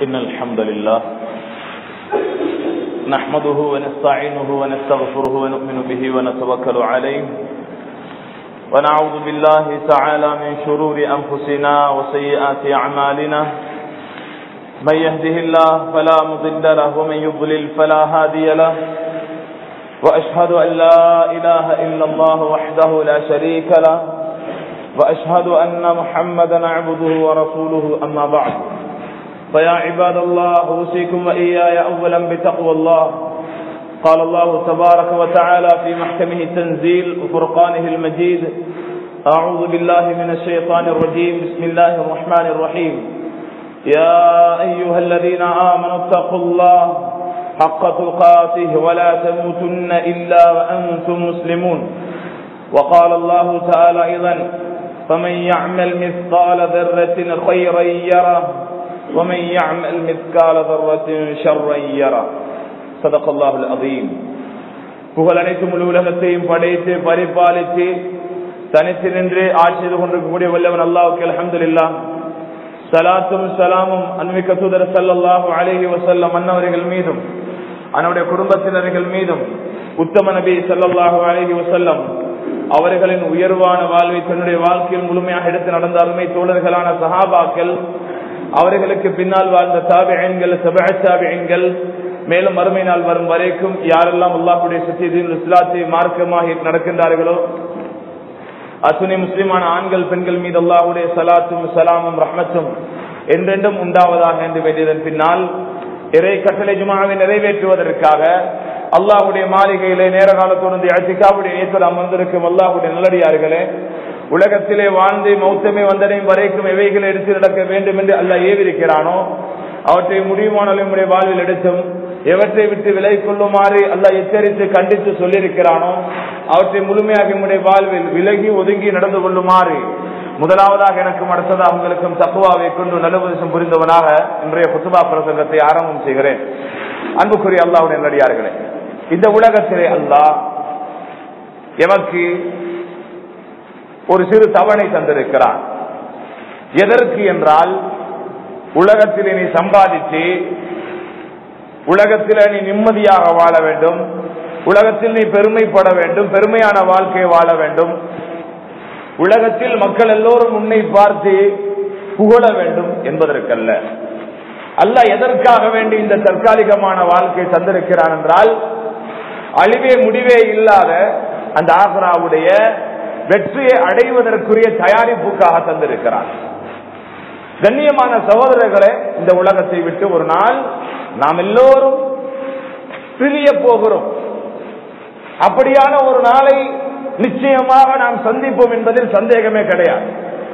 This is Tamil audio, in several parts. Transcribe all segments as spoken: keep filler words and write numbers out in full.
إن الحمد لله نحمده ونستعينه ونستغفره ونؤمن به ونتوكل عليه ونعوذ بالله تعالى من شرور أنفسنا وسيئات أعمالنا من يهده الله فلا مضل له ومن يضلل فلا هادي له وأشهد أن لا إله إلا الله وحده لا شريك له وأشهد أن محمدا عبده ورسوله أما بعد فيا عباد الله أوصيكم وإياي أولا بتقوى الله قال الله تبارك وتعالى في محكمه التنزيل وفرقانه المجيد أعوذ بالله من الشيطان الرجيم بسم الله الرحمن الرحيم يا أيها الذين آمنوا اتقوا الله حق تقاته ولا تموتن إلا وأنتم مسلمون وقال الله تعالى أيضا فمن يعمل مثقال ذرة خيرا يره ومن يعمل مثقال ذرة شرا يره صدق الله العظيم. புகழ் அனைத்து முழு உலகத்தையும் படைத்து பரிபாலித்து தனித்து நின்று ஆட்சி செய்து கொண்டிருக்கக்கூடிய வல்லவன் அல்லாஹ்வுக்கு அல்ஹம்துலில்லாஹ். ஸலாத்தும் ஸலாமும் அன்பிக்க தூதர் ஸல்லல்லாஹு அலைஹி வஸல்லம் அன்னவர்கள் மீதும் அவருடைய குடும்பத்தினர்கள் மீதும் உத்தம நபி ஸல்லல்லாஹு அலைஹி வஸல்லம் அவர்களின் உயர்வான வாழ்வை தன்னுடைய வாழ்க்கையில் முழுமையாக எடுத்து நடந்த அருமை தோழர்களான சஹாபாக்கள், அவர்களுக்கு பின்னால் வாழ்ந்த தாபிஈன்கள், தபஅ தாபிஈன்கள், மேலும் மறுமை நாள் வரும் வரைக்கும் யாரெல்லாம் அல்லாஹ்வுடைய சத்தியத்தின் இஸ்லாத்தை மார்க்கமாக நடக்கின்றார்களோ அத்துணை முஸ்லிமான ஆண்கள் பெண்கள் மீது அல்லாஹ்வுடைய ஸலாத்தும் ஸலாமும் ரஹ்மத்தும் என்றென்றும் உண்டாவதாக என்று வேண்டியதன் பின்னால் இறை கட்டளை ஜும்ஆவை நிறைவேற்றுவதற்காக அல்லாஹ்வுடைய மாளிகையிலே நேர காலத்தோடு இஅ்திகாஃபுடைய நியத்தோடு அமர்ந்திருக்கும் அல்லாஹ்வுடைய நல்லடியார்களே, உலகத்திலே வாழ்ந்து மௌத்தமே வந்தடையும் வரைக்கும் எவைகளை எடுத்து நடக்க வேண்டும் என்று அல்லாஹ் ஏவிருக்கிறானோ அவற்றை முடிவான நம்முடைய வாழ்வில் எடுத்தும் எவற்றை விட்டு விலை கொள்ளுமாறு அல்லாஹ் எச்சரித்து கண்டித்து சொல்லியிருக்கிறானோ அவற்றை முழுமையாக நம்முடைய வாழ்வில் விலகி ஒதுங்கி நடந்து கொள்ளுமாறு முதலாவதாக எனக்கும் அடுத்ததாக உங்களுக்கும் தக்வாவை கொண்டு நல்லுபதேசம் புரிந்தவனாக இன்றைய குத்பா பிரசங்கத்தை ஆரம்பம் செய்கிறேன். அன்புக்குரிய அல்லாஹ்வுடைய நல்லடியார்களே, இந்த உலகத்திலே அல்லாஹ் எமக்கு ஒரு சிறு தவணை தந்திருக்கிறான். எதற்கு என்றால், உலகத்திலே நீ சம்பாதித்து உலகத்திலே நீ நிம்மதியாக வாழ வேண்டும், உலகத்தில் நீ பெருமைப்பட வேண்டும், பெருமையான வாழ்க்கையை வாழ வேண்டும், உலகத்தில் மக்கள் எல்லோரும் உன்னை பார்த்து புகழ வேண்டும் என்பதற்கல்ல. அல்லாஹ் எதற்காக வேண்டி இந்த தற்காலிகமான வாழ்க்கை தந்திருக்கிறான் என்றால், அழிவே முடிவே இல்லாத அந்த ஆக்ராவுடைய வெற்றியை அடைவதற்குரிய தயாரிப்புக்காக தந்திருக்கிறார். கண்ணியமான சகோதரர்களே, இந்த உலகத்தை விட்டு ஒரு நாள் நாம் எல்லோரும் பிரிய போகிறோம். அப்படியான ஒரு நாளை நிச்சயமாக நாம் சந்திப்போம் என்பதில் சந்தேகமே கிடையாது.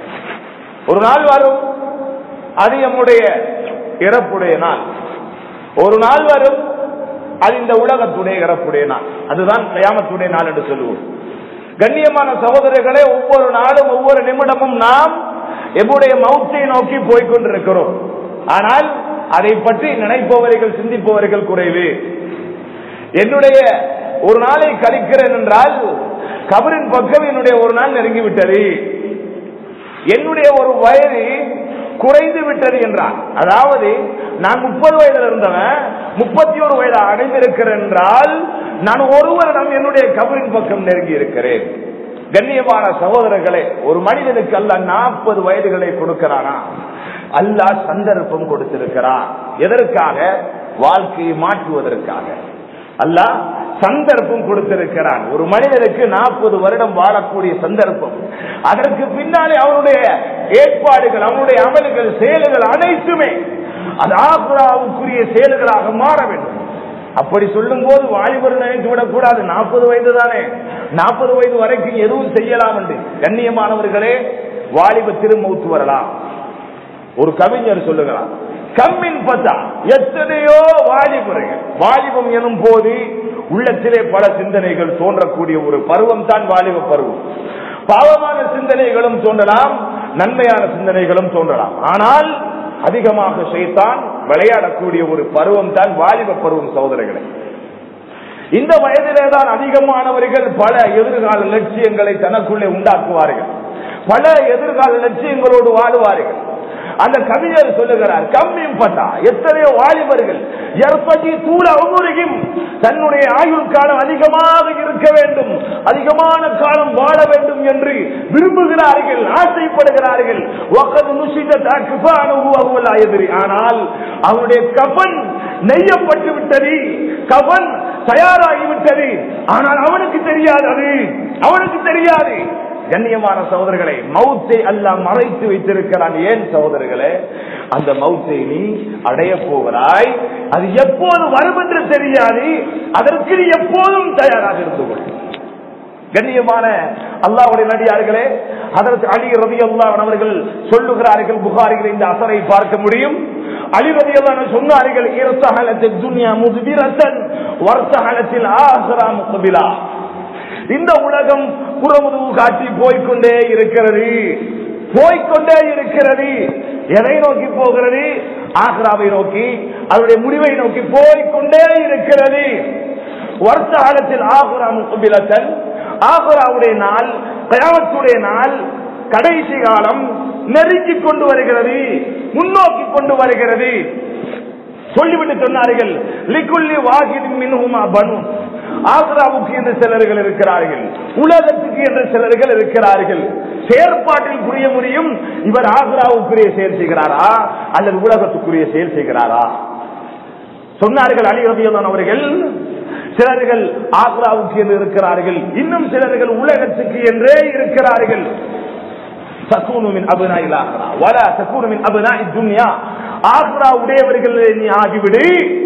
ஒரு நாள் வரும், அது நம்முடைய இறப்புடைய நாள். ஒரு நாள் வரும், அது இந்த உலகத்துடைய இறப்புடைய நாள். அதுதான் கியாமத்துடைய நாள் என்று சொல்லுவோம். கண்ணியமான சகோதரர்களே, ஒவ்வொரு நாளும் ஒவ்வொரு நிமிடமும் நாம் எம்முடைய மௌத்தை நோக்கி போய்கொண்டிருக்கிறோம். ஆனால் அதை பற்றி நினைப்பவர்கள் சிந்திப்பவர்கள் குறைவு. என்னுடைய ஒரு நாளை கழிக்கிறேன் என்றால் கபரின் பக்கம் என்னுடைய ஒரு நாள் நெருங்கிவிட்டது, என்னுடைய ஒரு வயது குறைந்து விட்டது என்றால், அதாவது நான் முப்பது வயதில் இருந்தவன் முப்பத்தி ஒரு வயது அடைந்திருக்கிறேன் என்றால் நான் ஒரு வருடம் என்னுடைய கபரின் பக்கம் நெருங்கி இருக்கிறேன். கண்ணியமான சகோதரர்களே, ஒரு மனிதனுக்கு அல்லாஹ் நாற்பது வயதுகளை கொடுக்கிறானா? அல்லாஹ் சந்தர்ப்பம் கொடுத்திருக்கிறான். எதற்காக? வாழ்க்கையை மாற்றுவதற்காக அல்லாஹ் சந்தர்ப்பம் கொடுத்திருக்கிறான். ஒரு மனிதனுக்கு நாற்பது வருடம் வாழக்கூடிய சந்தர்ப்பம். அதற்கு பின்னாலே அவனுடைய ஏற்பாடுகள், அவனுடைய அமல்கள், செயல்கள் அனைத்துமே அது ஆக்ராவுக்குரிய செயல்களாக மாற வேண்டும். அப்படி சொல்லும் போது வாலிபர் நினைத்து விடக்கூடாது, நாற்பது வயது தானே, நாற்பது வயது வரைக்கும் எதுவும் செய்யலாம் என்று. கண்ணியமானவர்களே, வாலிபத்திலும் மௌத்து வரலாம். ஒரு கவிஞர் சொல்லுகிறார், கம்மின் பத்தா, எத்தனையோ வாலிபர்கள். வாலிபம் எனும் போது உள்ளத்திலே பல சிந்தனைகள் தோன்றக்கூடிய ஒரு பருவம் தான் வாலிப பருவம். பாவமான சிந்தனைகளும் தோன்றலாம், நன்மையான சிந்தனைகளும் தோன்றலாம். ஆனால் அதிகமாக ஷைத்தான் விளையாடக்கூடிய ஒரு பருவம் தான் வாலிப பருவம். சகோதரர்களே, இந்த வயதிலே தான் அதிகமானவர்கள் பல எதிர்கால லட்சியங்களை தனக்குள்ளே உண்டாக்குவார்கள், பல எதிர்கால லட்சியங்களோடு வாழுவார்கள். அந்த கவிஞர் சொல்லுகிறார், கம்மியும் பட்டா எத்தனையோ வாலிபர்கள் எற்பதி தூள உமுருகிம் தன்னுடைய ஆயுள் காலம் அதிகமாக இருக்க வேண்டும், அதிகமான காலம் வாழ வேண்டும் என்று விரும்புகிறார்கள், ஆசைப்படுகிறார்கள். ஆனால் அவருடைய கஃன் நெய்யப்பட்டு விட்டது, கஃன் தயாராகிவிட்டது. ஆனால் அவனுக்கு தெரியாது, அது அவனுக்கு தெரியாது. கண்ணியமான சகோதரர்களே, மௌத்தை அல்லாஹ் மறைத்து வைத்திருக்கிறான். ஏன் சகோதரர்களே? அந்த மௌத்தை நீ அடைய போகிறாய், அது எப்போது வரும் என்று தெரியாது, அதற்கு நீ எப்போதும் தயாராக இருந்து கொள். கண்ணியமான அல்லாஹ்வுடைய நடிகார்களே, ஹஜ்ரத் அலி ரலியல்லாஹு அன்ஹு அவர்கள் சொல்லுகிறார்கள், புகாரியில் இந்த அஸரை பார்க்க முடியும். அலி ரலியல்லாஹு அன்ஹு சொன்னார்கள், இர்தஹலத் துன்யா முத்பிரத்தன் வர்தஹலத்தில் ஆஹிரா முக்பிலா. இந்த உலகம் புறமுதுகு காட்டி போய்கொண்டே இருக்கிறது, போய்கொண்டே இருக்கிறது. எதை நோக்கி போகிறது? ஆஹிராவை நோக்கி, அவருடைய முடிவை நோக்கி போய்கொண்டே இருக்கிறது. வர்தஹலத்தில் ஆஹிரா முக்பிலத்தன், ஆஹிராவுடைய நாள், கியாமத்துடைய நாள், கடைசி காலம் நெருங்கி கொண்டு வருகிறது, முன்னோக்கி கொண்டு வருகிறது. சொல்லிவிட்டு சொன்னார்கள், லிகுல்லி வாஹிதின் மின்ஹுமா பனூன். ஆக்ராவுக்கு என்று சிலர்கள் இருக்கிறார்கள், உலகத்துக்கு என்று சிலர்கள் இருக்கிறார்கள். செயற்பாட்டில் புரிய முடியும், இவர் ஆக்ராவுக்குரிய செயல் செய்கிறாரா அல்லது உலகத்துக்குரிய செயல் செய்கிறாரா? சொன்னார்கள் அலி ரலியல்லாஹு அன்ஹு அவர்கள், சிலர்கள் ஆக்ராவுக்கு என்று இருக்கிறார்கள், இன்னும் சிலர்கள் உலகத்துக்கு என்றே இருக்கிறார்கள். தகூனு மின் அப்னாஇல் ஆக்ரா வலா தகூனு மின் அப்னாஇத் துன்யா. ஆக்ரா உடையவர்கள் நீ ஆகிவிடு,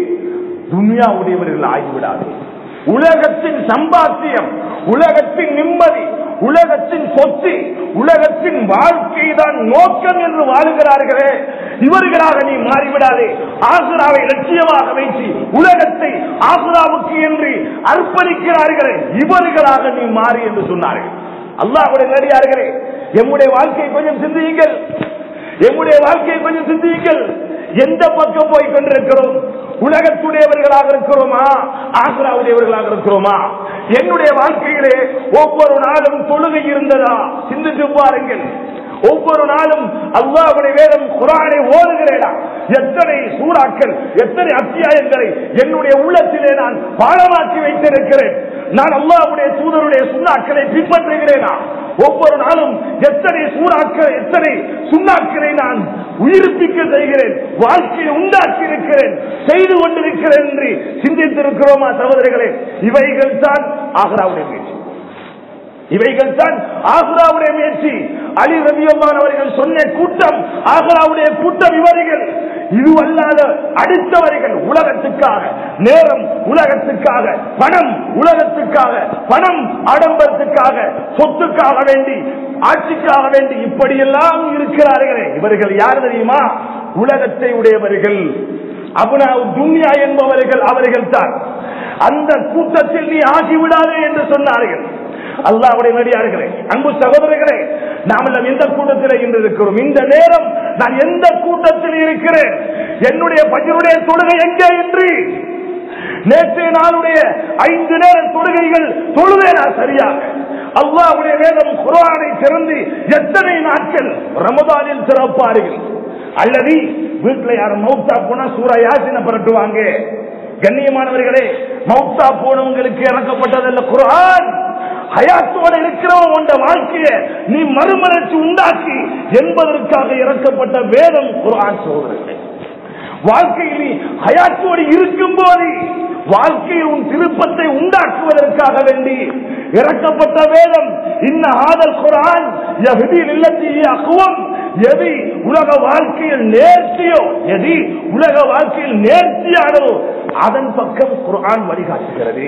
துன்யா உடையவர்கள் ஆகிவிடாது. உலகத்தின் சம்பாத்தியம், உலகத்தின் நிம்மதி, உலகத்தின் சொத்து, உலகத்தின் வாழ்க்கை தான் நோக்கம் என்று வாழுகிறார்களே, இவர்களாக நீ மாறிவிடாதே. ஆக்ராவை லட்சியமாக வைத்து உலகத்தை ஆக்ராவுக்கு என்று அர்ப்பணிக்கிறார்களே, இவர்களாக நீ மாறி என்று சொன்னார்கள். அல்லாஹ்வுடைய நடிகார்களே, எம்முடைய வாழ்க்கையை கொஞ்சம் சிந்தியுங்கள், எம்முடைய வாழ்க்கையை கொஞ்சம் சிந்தியுங்கள். எந்த பக்கம் போய் கொண்டிருக்கிறோம்? உலகத்துடையவர்களாக இருக்கிறோமா, ஆக்ராவுடையவர்களாக இருக்கிறோமா? என்னுடைய வாழ்க்கையிலே ஒவ்வொரு நாளும் தொழுகை இருந்ததா? சிந்தித்து பாருங்கள். ஒவ்வொரு நாளும் அல்லாஹ்வுடைய வேதம் குர்ஆனை ஓதுகிறேனா? எத்தனை சூறாக்கள், எத்தனை அத்தியாயங்களை என்னுடைய உள்ளத்திலே நான் பாடமாக்கி வைத்திருக்கிறேன். நான் அல்லாஹ்வுடைய தூதருடைய சுன்னாக்களை பின்பற்றுகிறேனா? ஒவ்வொரு நாளும் எத்தனை சூறாக்கள், எத்தனை சுன்னாக்களை நான் உயிர்ப்பிக்க செய்கிறேன், வாழ்க்கையை உண்டாக்கி இருக்கிறேன், செய்து கொண்டிருக்கிறேன் என்று சிந்தித்திருக்கிறோமா சகோதரர்களே? இவைகள் தான் ஆக்ராவுடைய முயற்சி, இவைகள் தான் ஆக்ராவுடைய முயற்சி. அலி ரலியல்லாஹு அன்ஹு அவர்கள் சொன்ன கூட்டம் ஆக்ராவுடைய கூட்டம் இவர்கள். இது அல்லாத அடுத்தவர்கள் உலகத்துக்காக, நேரம் உலகத்துக்காக, பணம் உலகத்துக்காக, பணம் ஆடம்பரத்துக்காக, சொத்துக்காக வேண்டி, ஆட்சிக்காக வேண்டி இப்படியெல்லாம் இருக்கிறார்களே, இவர்கள் யார் தெரியுமா? உலகத்தை உடையவர்கள், அப்னாஉ துன்யா என்பவர்கள் அவர்கள் தான். அந்த கூட்டத்தில் நீ ஆகிவிடாதே என்று சொன்னார்கள். அல்லாஹ்வுடைய நடிகார்களே, அன்பு சகோதரர்களே, நாம் எல்லாம் எந்த கூட்டத்தில் இன்று இருக்கிறோம்? இந்த நேரம் நான் எந்த கூட்டத்தில் இருக்கிறேன்? என்னுடைய பஜ்ருடைய தொழுகை எங்கே என்று நேற்றைய நாளுடைய ஐந்து நேர தொழுகைகள் தொழுவேனா சரியாக? அல்லாஹ்வுடைய வேதம் குர்ஆனை திறந்து எத்தனை நாட்கள் ரமதானில் திறப்பார்கள்? அல்லது வீட்டில் யாரும் மௌத்தா போனா சூரா யாசினை பரட்டுவாங்க. கண்ணியமானவர்களே, மௌத்தா போனவங்களுக்கு இறக்கப்பட்டதல்ல குர்ஆன். ஹயாத்தோடு இருக்கிறவன் வாழ்க்கையை நீ மறுமலர்ச்சி உண்டாக்கி என்பதற்காக இறக்கப்பட்ட வேதம் குர்ஆன். சகோதரர்களே, வாழ்க்கையில் நீ ஹயாத்தோடு இருக்கும் போது வாழ்க்கையில் உன் திருப்பத்தை உண்டாக்குவதற்காக வேண்டி இறக்கப்பட்ட வேதம். இன்ன ஹாதல் குர்ஆன் யஹ்தி லில்லதி ஹிய அக்வம். எது உலக வாழ்க்கையில் நேர்த்தியோ, எது உலக வாழ்க்கையில் நேர்த்தியானோ அதன் பக்கம் குர்ஆன் வழிகாட்டுகிறது,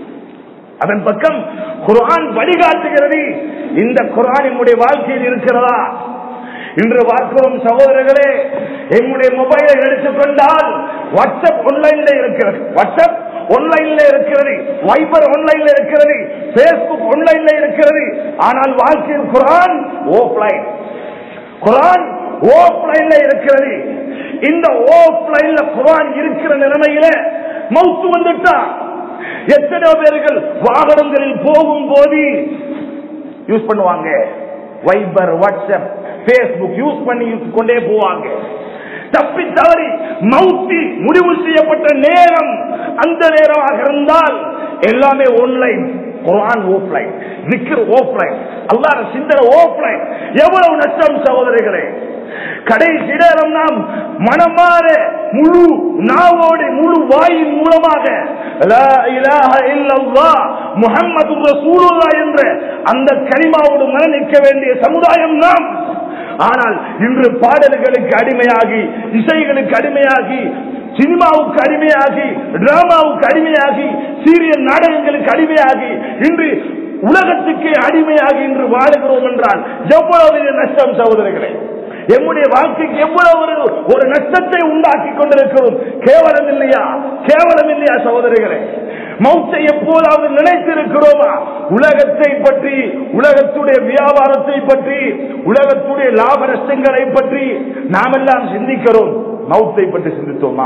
அதன் பக்கம் குர்ஆன் வழிகாட்டுகிறது. இந்த குர்ஆன் நம்முடைய வாழ்க்கையில் இருக்கிறதா? இன்று பார்க்கிறோம் சகோதரர்களே, என்னுடைய மொபைலை எடுத்துக்கொண்டால் வாட்ஸ்அப் ஆன்லைன்ல இருக்கிறது, வாட்ஸ்அப் ஆன்லைன்ல இருக்கிறது, வைபர் ஆன்லைன்ல இருக்கிறது, பேஸ்புக் ஆன்லைன்ல இருக்கிறது. ஆனால் வாழ்க்கையில் குர்ஆன் ஆஃப்லைன், குர்ஆன் ஆஃப்லைன்ல இருக்கிறது. இந்த ஆஃப்லைன்ல குர்ஆன் இருக்கிற நிலைமையில மௌத் வந்துட்டா எத்தனை பேர்கள் வாகனங்களில் போகும் போது யூஸ் பண்ணுவாங்க வைபர், வாட்ஸ்அப், பேஸ்புக் யூஸ் பண்ணி கொண்டே போவாங்க. தப்பி தவறி மௌத்தி முடிவு செய்யப்பட்ட நேரம் அந்த நேரமாக இருந்தால் எல்லாமே ஆன்லைன், குர்ஆன் ஆஃப்லைன், zikr ஆஃப்லைன், அல்லாஹ்வுடைய சிந்தனை ஆஃப்லைன். எவ்வளவு நஷ்டம் சகோதரர்களே! கடைசி நேரம் நாம் மனமாற முழு நாவோடு முழு வாயின் மூலமாக லா இலாஹ இல்லல்லாஹ் முஹம்மதுர் ரசூலுல்லாஹ் என்ற அந்த கலிமாவோடு மரணிக்க வேண்டிய சமுதாயம் நாம். ஆனால் இன்று பாடல்களுக்கு அடிமையாகி, இசைகளுக்கு அடிமையாகி, சினிமாவுக்கு அடிமையாகி, டிராமாவுக்கு அடிமையாகி, சீரியல் நாடகங்களுக்கு அடிமையாகி, இன்று உலகத்துக்கு அடிமையாகி இன்று வாழுகிறோம் என்றால் எவ்வளவு நஷ்டம் சகோதரர்களே! எம்முடைய வாழ்க்கைக்கு எவ்வளவு ஒரு நஷ்டத்தை உண்டாக்கி கொண்டிருக்கிறோம். கேவலம் இல்லையா? கேவலம் இல்லையா சகோதரர்களே? மௌத்தை எப்போதாவது நினைத்திருக்கிறோமா? உலகத்தை பற்றி, உலகத்துடைய வியாபாரத்தை பற்றி, உலகத்துடைய லாப நஷ்டங்களை பற்றி நாம் எல்லாம் சிந்திக்கிறோம். மௌத்தை பற்றி சிந்தித்தோமா?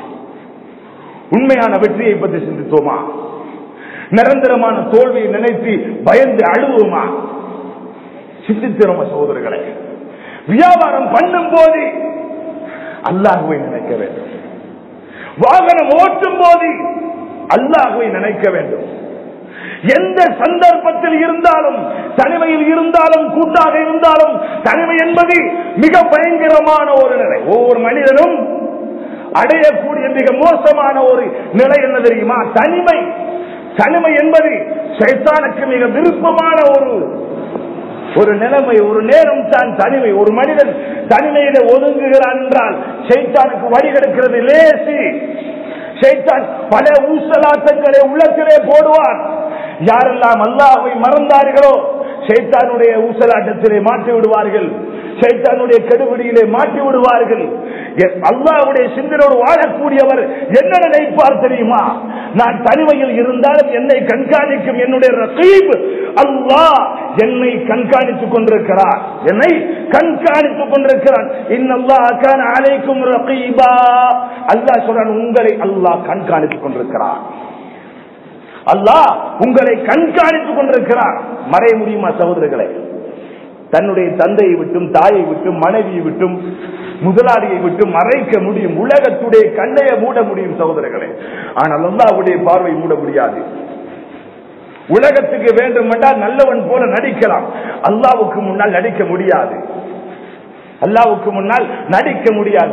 உண்மையான வெற்றியை பற்றி சிந்தித்தோமா? நிரந்தரமான தோல்வியை நினைத்து பயந்து அழுவோமா? சிந்தித்திரோமா சகோதரர்களே? வியாபாரம் பண்ணும் போது அல்லாஹ்வை நினைக்க வேண்டும். வாகனம் ஓட்டும் போது அல்லாஹ்வை நினைக்க வேண்டும். எந்த சந்தர்ப்பத்தில் இருந்தாலும், தனிமையில் இருந்தாலும் கூட்டாக இருந்தாலும், தனிமை என்பது மிக பயங்கரமான ஒரு நிலை. ஒவ்வொரு மனிதனும் அடையக்கூடிய மிக மோசமான ஒரு நிலை என்ன தெரியுமா? தனிமை. தனிமை என்பது ஷைத்தானுக்கு மிக விருப்பமான ஒரு ஒரு நிலைமை, ஒரு நேரம் தான் தனிமை. ஒரு மனிதன் தனிமையில ஒதுங்குகிறான் என்றால் ஷைத்தானுக்கு வழி கிடைக்கிறது லேசி. ஷைத்தான் பல ஊசலாட்டங்களை உள்ளத்திலே போடுவான். யாரெல்லாம் அல்லாஹ்வை மறந்தார்களோ ஷைத்தானுடைய ஊசலாட்டத்திலே மாற்றி விடுவார்கள், ஷைத்தானுடைய கெடுபிடியிலே மாற்றி விடுவார்கள். அல்லாஹ்வுடைய சிந்தனையோடு வாழக்கூடியவர் என்ன நினைப்பார் தெரியுமா? நான் தனிமையில் இருந்தாலும் என்னை கண்காணிக்கும் என்னுடைய ரகீப் அல்லாஹ் என்னை கண்காணித்துக் கொண்டிருக்கிறார், என்னை கண்காணித்துக் கொண்டிருக்கிறான். இன்னல்லாஹ் கான அலைக்கும் ரகீபா. அல்லாஹ் சொல்றான், உங்களை அல்லாஹ் கண்காணித்துக் கொண்டிருக்கிறார். அல்லாஹ் உங்களை கண்காணித்துக் கொண்டிருக்கிறார். மறைய முடியுமா சகோதரர்களே? தன்னுடைய தந்தையை விட்டும், தாயை விட்டும், மனைவியை விட்டும், முதலாளியை விட்டு மறைக்க முடியும். உலகத்துடைய கண்ணையை மூட முடியும் சகோதரர்களே. ஆனால் அல்லாஹ்வுடைய பார்வை மூட முடியாது. உலகத்துக்கு வேண்டும் என்றால் நல்லவன் போல நடிக்கலாம், அல்லாஹ்வுக்கு முன்னால் நடிக்க முடியாது. அல்லாஹ்வுக்கு முன்னால் நடிக்க முடியாது.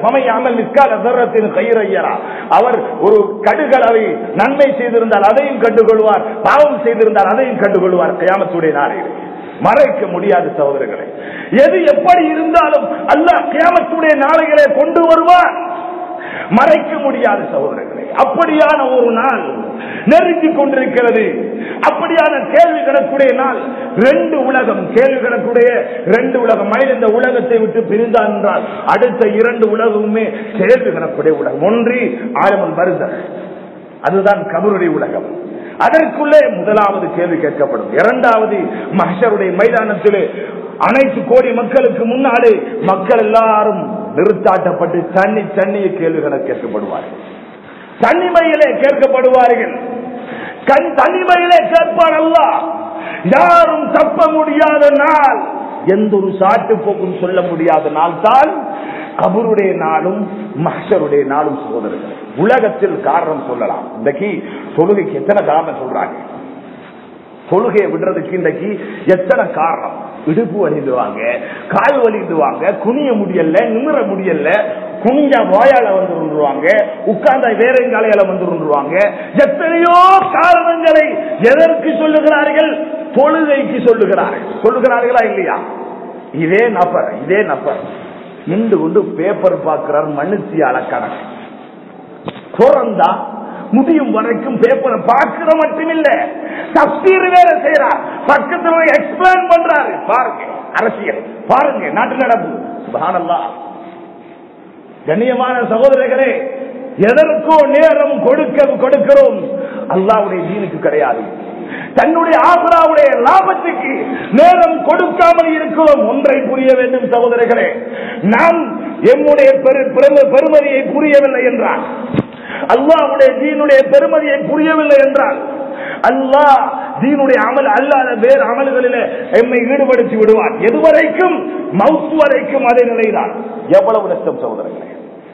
அவர் ஒரு கடுகளவை நன்மை செய்திருந்தால் அதையும் கண்டுகொள்வார், பாவம் செய்திருந்தால் அதையும் கண்டுகொள்வார். கியாமத்துடைய நாளில் மறைக்க முடியாது சகோதரர்களே. எது எப்படி இருந்தாலும் அல்லாஹ் கியாமத்துடைய நாளைகளை கொண்டு வருவார், மறைக்க முடியாது சகோதரர்களே. அப்படியான ஒரு நாள் நெருங்கிக் கொண்டிருக்கிறது. அப்படியான கேள்வி கணக்குடைய நாள். ரெண்டு உலகம், கேள்வி கணக்குடைய ரெண்டு உலகம். மயில் இந்த உலகத்தை விட்டு பிரிந்தான் என்றால் அடுத்த இரண்டு உலகமுமே கேள்வி கணக்குடைய உலகம். ஒன்று ஆலமுல் பர்ஸக், அதுதான் கபருடைய உலகம். அதற்குள்ளே முதலாவது கேள்வி கேட்கப்படும். இரண்டாவது மஹ்ஷருடைய மைதானத்திலே அனைத்து கோடி மக்களுக்கு முன்னாலே மக்கள் எல்லாரும் நிறுத்தாட்டப்பட்டு தண்ணி தண்ணிய கேள்விகளை கேட்கப்படுவார்கள். தனிமையிலே கேட்கப்படுவார்கள். கண் தனிமையிலே கேட்பார் அல்லாஹ். யாரும் தப்ப முடியாத நாள், எந்த ஒரு சாட்டு போக்கும் சொல்ல முடியாத நாள் தான் கபருடைய நாளும் மஹ்ஷருடைய நாளும் சகோதரர்கள். உலகத்தில் காரணம் சொல்லலாம். இன்றைக்கு தொழுகைக்கு எத்தனை காரணம் சொல்றாங்க? தொழுகையை விடுறதுக்கு இன்றைக்கு எத்தனை காரணம்? இடுப்பு வலிந்துவாங்க, கால் வலிந்துவாங்க, குனிய முடியல, நிமிர முடியல, குனிஞ்சா வாயால வந்து விடுவாங்க, உட்கார்ந்தா வேற காலையால வந்து விடுவாங்க. எத்தனையோ காரணங்களை எதற்கு சொல்லுகிறார்கள்? தொழுகைக்கு சொல்லுகிறார்கள். சொல்லுகிறார்களா இல்லையா? இதே நபர் இதே நபர் நின்று கொண்டு பேப்பர் பார்க்கிறார், மனுஷி அளக்கணக்கு பிறந்தா முடியும் வரைக்கும் பேப்பரை பார்க்கிற மட்டும் இல்ல, தஃப்சீர் வேற செய்யறார், பக்கத்துல எக்ஸ்பிளைன் பண்றாரு. பாருங்க அரசியல், பாருங்க நாட்டு நடப்பு. சுப்ஹானல்லாஹ். கண்ணியமான சகோதரர்களே, எதற்கோ நேரம் கொடுக்க கொடுக்கிறோம், அல்லாஹ்வுடைய தீனுக்கு கிடையாது. தன்னுடைய ஆபிராவுடைய லாபத்துக்கு நேரம் கொடுக்காமல் இருக்கிறோம். ஒன்றை புரிய வேண்டும் சகோதரர்களே, நாம் எம்முடைய பெருமதியை புரியவில்லை என்றால், அல்லாஹ்வுடைய தீனுடைய பெருமதியை புரியவில்லை என்றால், அல்லாஹ் தீனுடைய அமல் அல்லாத வேறு அமல்களிலே எம்மை ஈடுபடுத்தி விடுவார். எதுவரைக்கும்? மவுத் வரைக்கும் அதே நிலைதான். எவ்வளவு நஷ்டம் சகோதரர்களே!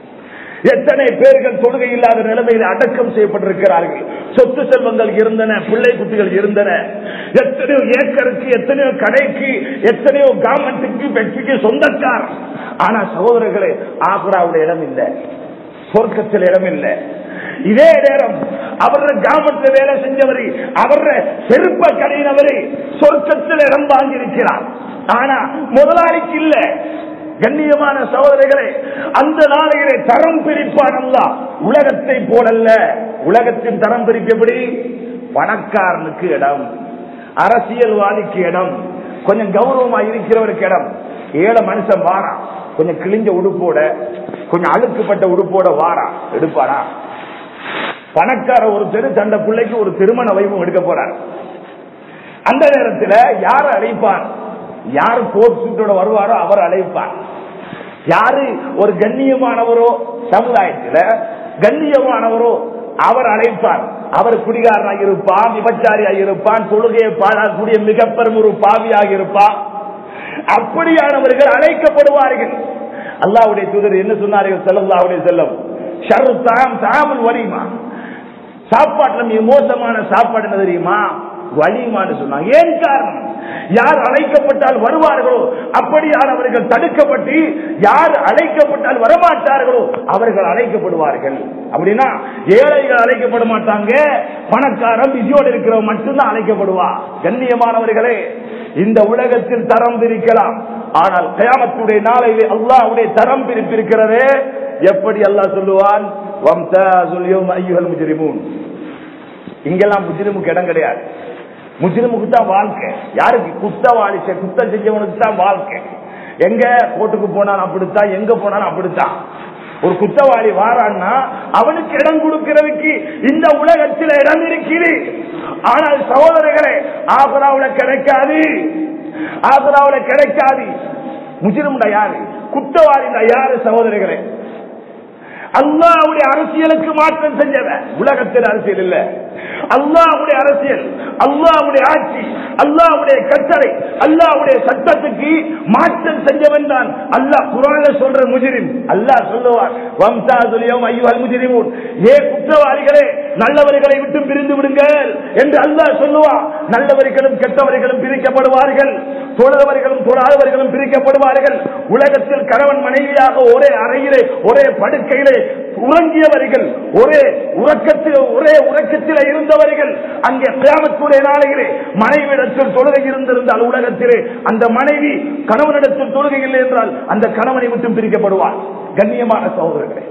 எத்தனை பேர்கள் தொழுகை இல்லாத நிலைமையில் அடக்கம் செய்யப்பட்டிருக்கிறார்கள். சொத்து செல்வங்கள் இருந்தன, பிள்ளை குட்டிகள் இருந்தன, எத்தனையோ ஏக்கருக்கு, எத்தனையோ கடைக்கு, எத்தனையோ கவர்மெண்ட்டுக்கு வெற்றிக்கு சொந்தக்கார். ஆனா சகோதரர்களே, ஆக்ராவுடைய இடம் இல்லை, சொர்க்கத்தில் இடம் இல்லை. இதே நேரம் அவர கவர்மெண்ட்ல வேலை செஞ்சவரை, அவர செருப்ப கடையினவரை சொர்க்கத்தில் இடம் வாங்கியிருக்கிறார். ஆனா முதலாளிக்கு இல்ல. கண்ணியமான சகோதரர்களே, அந்த நாளையிலே தரம் பிரிப்பான் அல்லாஹ். உலகத்தை போலல்ல. உலகத்தின் தரம் பிரிப்பு எப்படி? பணக்காரனுக்கு இடம், அரசியல்வாதிக்கு இடம், கொஞ்சம் கௌரவமா இருக்கிறவருக்கு இடம். ஏழை மனுஷன் வாரா, கொஞ்சம் கிழிஞ்ச உடுப்போட, கொஞ்சம் அழுக்கப்பட்ட உடுப்போட வாரா, எடுப்பாரா? பணக்கார ஒரு தெரு தண்ட பிள்ளைக்கு ஒரு திருமண வைபவம் எடுக்க போறார். அந்த நேரத்தில் யார அழைப்பார்? யாரு கோட் சூட்டோட வருவாரோ அவர் அழைப்பார். யாரு ஒரு கண்ணியமானவரோ, சமுதாயத்தில் கண்ணியமானவரோ அவர் அழைப்பார். அவர் குடிகாரனாக இருப்பான், விபச்சாரியாக இருப்பான், தொழுகையை பாழாக்கூடிய மிக பெரும் ஒரு பாவியாக இருப்பான். அப்படியானவர்கள் அழைக்கப்படுவார்கள். அல்லாஹ்வுடைய தூதர் என்ன சொன்னார்கள் ஸல்லல்லாஹு அலைஹி வஸல்லம்? ஷர்ரு தாம் தாமுல் வலிமா. சாப்பாட்டுல மிக மோசமான சாப்பாடு என்ன தெரியுமா? வலிமான்னு சொன்னாங்க. ஏன் காரணம்? யார் அழைக்கப்பட்டால் வருவார்களோ அப்படியானவர்கள் தடுக்கப்பட்டு, யார் அழைக்கப்பட்டால் வரமாட்டார்களோ அவர்கள் அழைக்கப்படுவார்கள். அப்படின்னா ஏழைகள் அழைக்கப்பட மாட்டாங்க, பணக்காரன் விதியோடு இருக்கிறவன் மட்டும்தான் அழைக்கப்படுவா. கண்ணியமானவர்களே, இந்த உலகத்தில் தரம் பிரிக்கலாம், ஆனால் கியாமத்துடைய நாளையிலே அல்லாஹ்வுடைய தரம் பிரிப்பிருக்கிறதே. எப்படி அல்லாஹ் சொல்லுவான்? வம்தாஸுல் யௌம அய்யுஹல் முஜ்ரிமூன். இங்கெல்லாம் முஜ்ரிமுக்கு இடம் கிடையாது. முஜ்ரிமுக்கு தான் வாழ்க்கை. யாருக்கு? குத்தவாளி, குத்தம் செஞ்சவனுக்கு தான் வாழ்க்கை. எங்க கோர்ட்டுக்கு போனாலும் அப்படித்தான், எங்க போனாலும் அப்படித்தான். ஒரு குத்தவாளி வாரான்னா அவனுக்கு இடம் கொடுக்கிறதுக்கு இந்த உலகத்தில் இடம் இருக்குது. ஆனால் சகோதரர்களே, ஆக்ராவுல கிடைக்காது, ஆக்ராவுல கிடைக்காது. முஜ்ரிம்டா யாரு? குத்தவாளிடா யாரு? சகோதரர்களே, அல்லாஹ்வுடைய அரசியலுக்கு மாற்றம் செஞ்சவன். உலகத்தில் அரசியல் இல்ல, அல்லாஹ்வுடைய அரசியல், அல்லாஹ்வுடைய ஆட்சி, அல்லாஹ்வுடைய கட்டளை, அல்லாஹ்வுடைய சட்டத்துக்கு மாற்றம் செஞ்சவன் தான் அல்லாஹ் குர்ஆன்ல சொல்ற முஜ்ரிம். அல்லாஹ் சொல்லுவார், வம்தாஸுல் யௌம அய்யுஹல் முஜ்ரிமூன். ஏ குற்றவாளிகளே, நல்லவர்களை விட்டு பிரிந்து விடுங்கள் என்று அல்லாஹ் சொல்லுவார். நல்லவர்களும் கெட்டவர்களும் பிரிக்கப்படுவார்கள், தொழுதவர்களும் தொழாதவர்களும் பிரிக்கப்படுவார்கள். உலகத்தில் கணவன் மனைவியாக ஒரே அறையிலே ஒரே படுக்கையிலே உறங்கியவர்கள், ஒரே உறக்கத்தில் ஒரே உறக்கத்தில் இருந்தவர்கள், அங்கே கியாமத்துடைய நாளையிலே மனைவியிடத்தில் தொழுகை இருந்திருந்தால் உலகத்திலே அந்த மனைவி கணவனிடத்தில் தொழுகை இல்லை என்றால் அந்த கணவனை விட்டு பிரிக்கப்படுவார். கண்ணியமான சகோதரர்களே,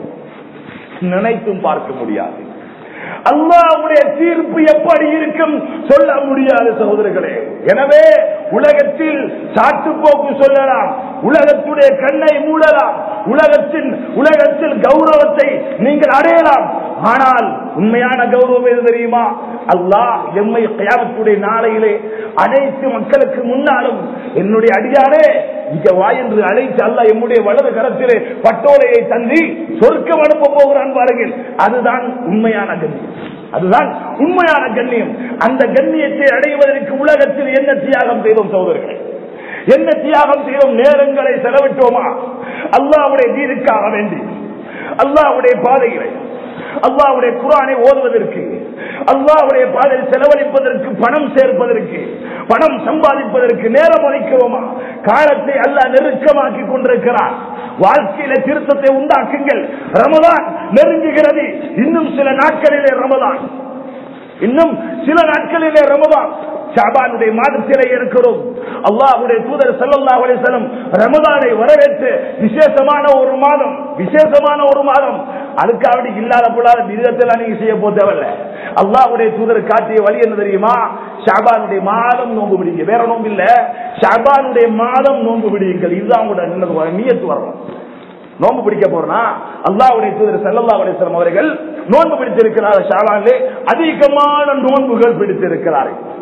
நினைத்தும் பார்க்க முடியாது. அல்லாஹ்வுடைய தீர்ப்பு எப்படி இருக்கும் சொல்ல முடியாது சகோதரர்களே. எனவே உலகத்தில் சாட்டுப்போக்கு சொல்லலாம், உலகத்துடைய கண்ணை மூடலாம், உலகத்தின் உலகத்தில் கௌரவத்தை நீங்கள் அடையலாம். ஆனால் உண்மையான கௌரவம் எது தெரியுமா? அல்லாஹ் எம்மை கியாமத்துடைய நாளையிலே அனைத்து மக்களுக்கு முன்னாலும் என்னுடைய அடியானே இங்க வா என்று அழைத்து அல்லாஹ் எம்முடைய வலது கரத்திலே பட்டோலையை தந்தி சொர்க்கம் அனுப்ப போகிறான் பாருங்கள். அதுதான் உண்மையான கண்ணியம், அதுதான் உண்மையான கண்ணியம். அந்த கண்ணியத்தை அடைவதற்கு உலகத்தில் என்ன தியாகம் செய்தோம் சகோதரர்களே? என்ன தியாகம் செய்தோம்? நேரங்களை செலவிட்டோமா? அல்லாஹ்வுடைய தீனுக்காக வேண்டி, அல்லாஹ்வுடைய பாதைகளை, அல்லாஹ்வுடைய குர்ஆனை ஓதுவதற்கு, அல்லாஹ்வுடைய பாதையில் செலவழிப்பதற்கு, பணம் சேர்ப்பதற்கு, பணம் சம்பாதிப்பதற்கு நேரம் ஒதுக்குவோமா? காலத்தை அல்லாஹ் நெருக்கமாக்கி கொண்டிருக்கிறார். வாழ்க்கையில திருத்தத்தை உண்டாக்குங்கள். ரமதான் நெருங்குகிறது. இன்னும் சில நாட்களிலே ரமதான், இன்னும் சில நாட்களிலே ரமதான். ஷாபானுடைய மாதத்திலே இருக்கிறோம். அல்லாஹ்வுடைய தூதர் ஸல்லல்லாஹு அலைஹி வஸல்லம் ரமதானை வரவேற்று விசேஷமான ஒரு மாதம், விசேஷமான ஒரு மாதம். அதுக்காக இல்லாத போலாத விதத்தெல்லாம் நீங்க செய்ய போதவல்ல. அல்லாஹ்வுடைய தூதர் காட்டிய வழி என்ன தெரியுமா? ஷாபானுடைய மாதம் நோன்பு பிடிங்க, வேற நோன்பு இல்ல. ஷாபானுடைய மாதம் நோன்பு பிடிங்கள். இதுதான் உங்களோட நியத்து வரணும். நோன்பு பிடிக்க போறனா அல்லாஹ்வுடைய தூதர் ஸல்லல்லாஹு அலைஹி வஸல்லம் அவர்கள் நோன்பு பிடித்திருக்கிறார்கள். ஷாபானிலே அதிகமான நோன்புகள் பிடித்திருக்கிறார்கள்.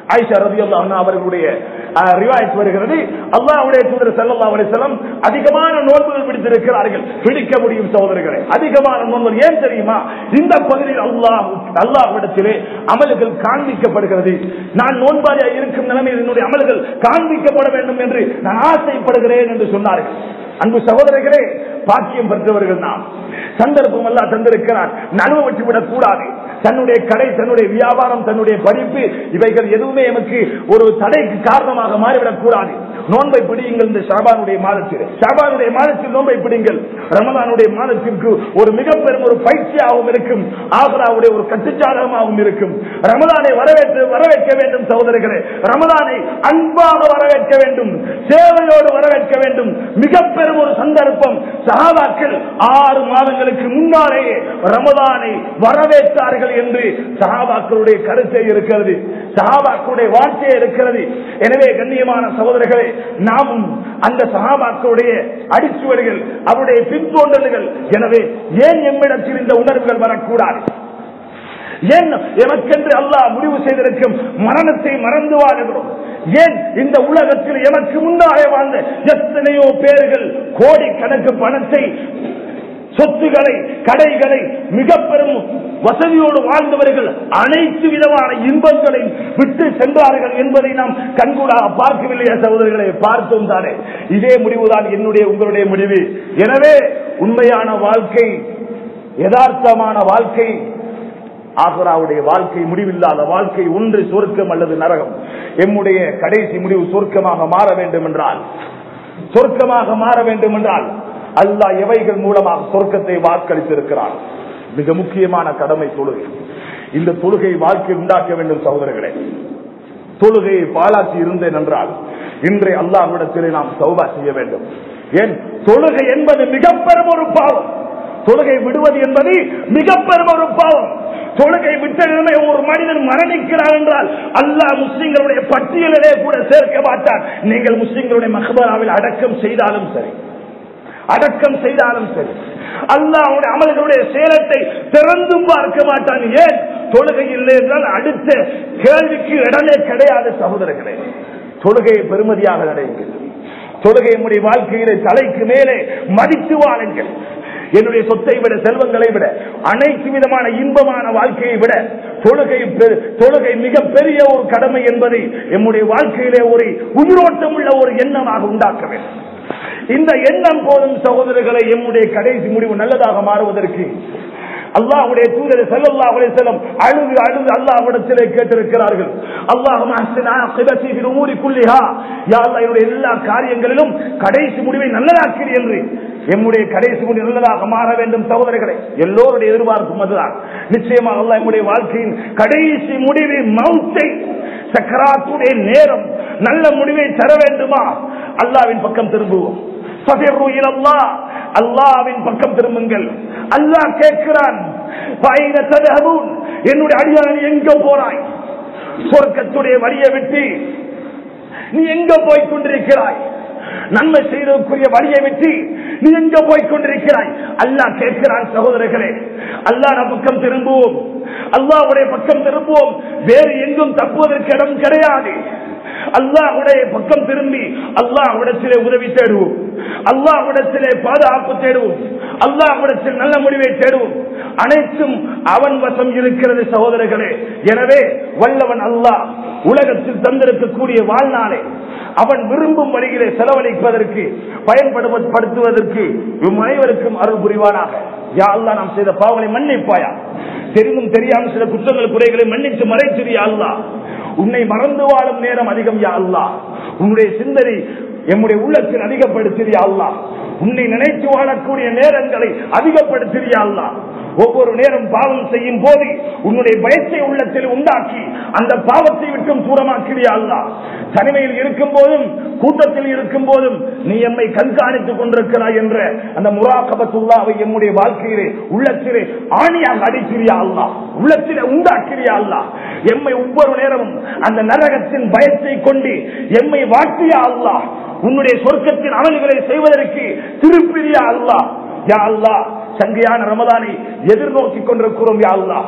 ஆயிஷா ரலியல்லாஹு அன்ஹா அவர்களுடைய ரிவாயத் வருகிறது, அல்லாஹ்வுடைய தூதர் ஸல்லல்லாஹு அலைஹி வஸல்லம் அதிகமான நோன்புகள் பிடித்திருக்கிறார்கள். பிடிக்க முடியும் சகோதரர்களே, அதிகமான நோன்புகள். ஏன் தெரியுமா? இந்த பகுதியில் அல்லாஹ் அல்லாஹ்விடத்திலே அமல்கள் காண்பிக்கப்படுகிறது. நான் நோன்பாளியா இருக்கும் நிலைமையில் என்னுடைய அமல்கள் காண்பிக்கப்பட வேண்டும் என்று நான் ஆசைப்படுகிறேன் என்று சொன்னார்கள். அன்பு சகோதரர்களே, பாக்கியம் பெற்றவர்கள் நாம். சந்தர்ப்பம் எல்லாம் தந்திருக்கிறார், நழுவ விட்டுவிடக் கூடாது. தன்னுடைய கடை, தன்னுடைய வியாபாரம், தன்னுடைய படிப்பு, இவைகள் எதுவுமே நமக்கு ஒரு தடைக்கு காரணமாக மாறிவிடக் கூடாது. நோன்பை பிடியுங்கள். இந்த ஷாபானுடைய மாதத்தில் ஷாபானுடைய மாதத்தில் நோன்பை பிடிங்கள். ரமலானுடைய மாதத்திற்கு ஒரு மிக பெரும் ஒரு பயிற்சியாகவும் இருக்கும், ஆக்ராவுடைய ஒரு கட்டுச்சாதகமாகவும் இருக்கும். ரமலானை வரவேற்று வரவேற்க வேண்டும் சகோதரர்களே. ரமலானை அன்பாக வரவேற்க வேண்டும், சேவையோடு வரவேற்க வேண்டும். மிக பெரும் ஒரு சந்தர்ப்பம். சஹாபாக்கள் ஆறு மாதங்களுக்கு முன்னாலேயே ரமலானை வரவேற்றார்கள் என்று சஹாபாக்களுடைய கருத்தை இருக்கிறது, சஹாபாக்களுடைய வாழ்க்கையே இருக்கிறது. எனவே கண்ணியமான சகோதரர்களே, நாமும் அந்த சஹாபாக்களுடைய அடிச்சுவடுகள், அவருடைய பின்தோன்றல்கள். எனவே ஏன் எம்மிடத்தில் இந்த உணர்வுகள் வரக்கூடாது? ஏன் எமக்கென்று அல்லாஹ் முடிவு செய்திருக்கும் மரணத்தை மறந்து வாழுகிறோம்? ஏன் இந்த உலகத்தில் எமக்கு முன்னாலே வாழ்ந்த எத்தனையோ பேர்கள் கோடிக்கணக்கு பணத்தை, சொத்துக்களை, கடைகளை, மிக பெரும் வசதியோடு வாழ்ந்தவர்கள் அனைத்து விதமான இன்பங்களை விட்டு சென்றார்கள் என்பதை நாம் கண்கூடாக பார்க்கவில்லையா சகோதரர்களை? பார்த்தோம் தானே. இதே முடிவுதான் என்னுடைய உங்களுடைய முடிவு. எனவே உண்மையான வாழ்க்கை, யதார்த்தமான வாழ்க்கை, ஆக்ராவுடைய வாழ்க்கை, முடிவில்லாத வாழ்க்கை, ஒன்று சொர்க்கம் அல்லது நரகம். எம்முடைய கடைசி முடிவு சொர்க்கமாக மாற வேண்டும் என்றால், சொர்க்கமாக மாற வேண்டும் என்றால் அல்லாஹ் எவைகள் மூலமாக சொர்க்கத்தை வாக்களித்திருக்கிறார்? மிக முக்கியமான கடமை தொழுகை. இந்த தொழுகை வாழ்க்கை உண்டாக்க வேண்டும் சகோதரர்களே. தொழுகையை பாழாக்கி இருந்தேன் என்றால் இன்றைய அல்லாஹ்விடத்திலே நாம் தௌபா செய்ய வேண்டும். ஏன்? தொழுகை என்பது மிக பெரும் ஒரு பாவம். தொழுகை விடுவது என்பது மிக பெரும் ஒரு பாவம். தொழுகை விட்ட நிலைமை ஒரு மனிதன் மரணிக்கிறார் என்றால் அல்லாஹ் முஸ்லிம்களுடைய பட்டியலிலே கூட சேர்க்க மாட்டார். நீங்கள் முஸ்லிம்களுடைய மக்பராவில் அடக்கம் செய்தாலும் சரி, அடக்கம் செய்தாலும் சரி, அல்லாஹ்வுடைய அமல்களுடைய சேலத்தை திறந்தும் பார்க்க மாட்டான். ஏன்? தொழுகை இல்லை என்றால் அடுத்த கேள்விக்கு இடமே கிடையாது சகோதரர்களே. தொழுகையை பெருமதியாக நடைங்கள். தொழுகை நம்முடைய வாழ்க்கையிலே தலைக்கு மேலே மதித்து வாழுங்கள். என்னுடைய சொத்தை விட, செல்வங்களை விட, அனைத்து விதமான இன்பமான வாழ்க்கையை விட தொழுகை தொழுகை மிக பெரிய ஒரு கடமை என்பதை நம்முடைய வாழ்க்கையிலே ஒரு உயிரோட்டம் உள்ள ஒரு எண்ணமாக உண்டாக்க வேண்டும். இந்த எண்ணம் போதும் சகோதரர்களை எம்முடைய கடைசி முடிவு நல்லதாக மாறுவதற்கு. அல்லாஹ்வுடைய தூதர் ஸல்லல்லாஹு அலைஹி வஸல்லம் அழுது அழுது அல்லாஹ்விடத்திலே கேட்டிருக்கிறார்கள், அல்லாஹும்ம அஹ்சின் ஆகிபதி ஃபில் உமூரி குல்லிஹா, யா அல்லாஹ் என்னுடைய எல்லா காரியங்களிலும் கடைசி முடிவை நல்லதாக்கு என்று. எம்முடைய கடைசி முடிவு நல்லதாக மாற வேண்டும் சகோதரர்களே. எல்லோருடைய எதிர்பார்ப்பும் அதுதான். நிச்சயமாக அல்லாஹ் நம்முடைய வாழ்க்கையின் கடைசி முடிவை, மௌத்தை, சக்கராத்துடைய நேரம், நல்ல முடிவை தர வேண்டுமா? அல்லாஹ்வின் பக்கம் திரும்புவோம். ஃபஃபிரு இலல்லாஹ், அல்லாஹ்வின் பக்கம் திரும்புங்கள். அல்லாஹ் கேட்கிறான், ஃபைன ததஹபூன், என்னுடைய அடியான் எங்க போறாய்? சொர்க்கத்துடைய வழியை விட்டு நீ எங்க போய் கொண்டிருக்கிறாய்? நன்மை செய்வதற்குரிய வழியை விட்டு நீ எங்க போய் கொண்டிருக்கிறாய்? அல்லாஹ் கேட்கிறான் சகோதரர்களே. அல்லாஹ் பக்கம் திரும்புவோம், அல்லாஹ்வுடைய பக்கம் திரும்புவோம். வேறு எங்கும் தப்புவதற்கு இடம் கிடையாது. அல்லாஹ்வுடைய பக்கம் திரும்பி அல்லாஹ்விடத்திலே உதவி தேடுவோம், அல்லாஹ்விடத்திலே பாதுகாப்பு தேடுவோம், அல்லாஹ்விடத்தில் நல்ல முடிவை தேடுவோம். அனைத்தும் அவன் வசம் இருக்கிறது சகோதரர்களே. எனவே வல்லவன் அல்லாஹ் உலகத்தில் தந்திருக்கக்கூடிய வாழ்நாளை அவன் விரும்பும் வழியிலே செலவழிப்பதற்கு, பயன்படுத்துவதற்கு இவ் அனைவருக்கும் அருள் புரிவானாக. யா அல்லாஹ் நாம் செய்த பாவங்களை மன்னிப்பாயா, தெரிந்தும் தெரியாமல் சில குற்றங்கள் குறைகளை மன்னித்து மறைச்சிரு யா அல்லாஹ். உன்னை மறந்து வாழும் நேரம் அதிகம் யா அல்லாஹ். உன்னுடைய சிந்தனை எம்முடைய உள்ளத்தில் அதிகப்படுத்திரு யா அல்லாஹ். உன்னை நினைத்து வாழக்கூடிய நேரங்களை அதிகப்படுத்திரு யா அல்லாஹ். ஒவ்வொரு நேரம் பாவம் செய்யும் போது உன்னுடைய பயத்தை உள்ளத்தில் உண்டாக்கி அந்த பாவத்தை விட்டும் தூரமாக்கிறியா அல்லாஹ். தனிமையில் இருக்கும் போதும் கூட்டத்தில் இருக்கும் போதும் நீ எம்மை கண்காணித்துக் கொண்டிருக்கிறாய் என்ற அந்த முராகபத்துல்லாவை எம்முடைய வாழ்க்கையிலே உள்ளத்திலே ஆணியாக அடிக்கிறியா அல்லாஹ், உள்ளத்திலே உண்டாக்கிறியா அல்லாஹ். எம்மை ஒவ்வொரு நேரமும் அந்த நரகத்தின் பயத்தை கொண்டு எம்மை வாட்டியா அல்லாஹ். உன்னுடைய சொர்க்கத்தின் அமல்களை செய்வதற்கு திருப்பிரியா அல்லாஹ். யா அல்லாஹ், சங்கையான ரமலானை எதிர்நோக்கி கொண்டிருக்கிறோம் யா அல்லாஹ்.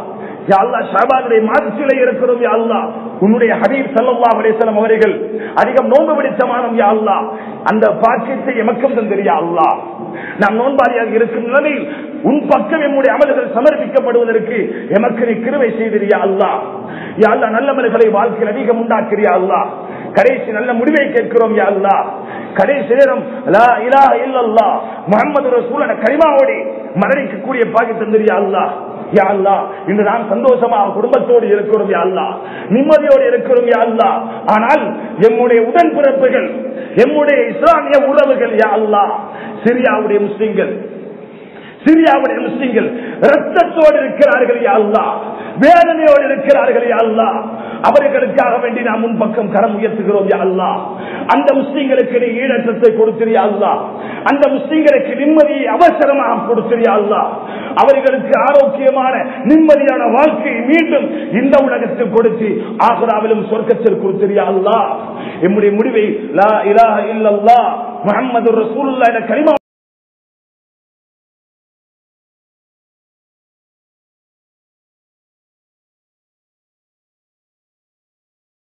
யா அல்லாஹ் ஷஅபானுடைய மாதத்திலே இருக்கிறோம் யா அல்லாஹ். உன்னுடைய ஹபீப் ஸல்லல்லாஹு அலைஹி வஸல்லம் அவர்கள் அதிகம் நோன்பு பிடித்த மாதம் யா அல்லாஹ். அந்த பாக்கியத்தை எமக்கும் தந்திரு யா அல்லாஹ். நாம் நோன்பாளியாக இருக்கும் நிலையில் உன் பக்கம் நம்முடைய அமல்கள் சமர்ப்பிக்கப்படுவதற்கு எமக்கு நீ கிருபை செய்திரு யா அல்லாஹ். யா அல்லாஹ் நல்லமல்களை வாழ்க்கையில் அதிகம் உண்டாக்கிறியா அல்லாஹ். கடைசி நல்ல முடிவை கேட்கிறோம் யா அல்லாஹ். கடைசி நேரம் லா இலாஹ இல்லல்லாஹ் முஹம்மது ரசூலுல்லாஹ் கலிமாவோடு மரணிக்கக்கூடிய பாக்கியம் தந்திரு யா அல்லாஹ். யா அல்லாஹ் இன்று நாம் சந்தோஷமாக குடும்பத்தோடு இருக்கிறோம் யா அல்லாஹ், நிம்மதியோடு இருக்கிறோம் யா அல்லாஹ். ஆனால் எம்முடைய உடன்பிறப்புகள், எம்முடைய இஸ்லாமிய உறவுகள் யா அல்லாஹ், சிரியாவுடைய முஸ்லிம்கள் சிரியாவுடைய முஸ்லிம்கள் ரத்தத்தோடு இருக்கிறார்கள் யா அல்லாஹ், வேதனையோடு இருக்கிறார்கள் யா அல்லாஹ். அவர்களுக்காக வேண்டி நாம் முன் பக்கம் கரம் உயர்த்துகிறோம் யா அல்லாஹ். அந்த முஸ்லிம்களுக்கு நீ ஈடற்றத்தை கொடுத்தியா அல்லாஹ். அந்த முஸ்லிம்களுக்கு நிம்மதியை அவசரமாக கொடுத்தியா அல்லாஹ். அவர்களுக்கு ஆரோக்கியமான நிம்மதியான வாழ்க்கையை மீண்டும் இந்த உலகத்தில் கொடுத்து ஆகிராவிலும் சொர்க்கத்தில் கொடுத்தியா அல்லாஹ். நம்முடைய முடிவை லா இலாஹ இல்லல்லாஹ் முஹம்மது ரசூலுல்லாஹ் என்ற கலிமா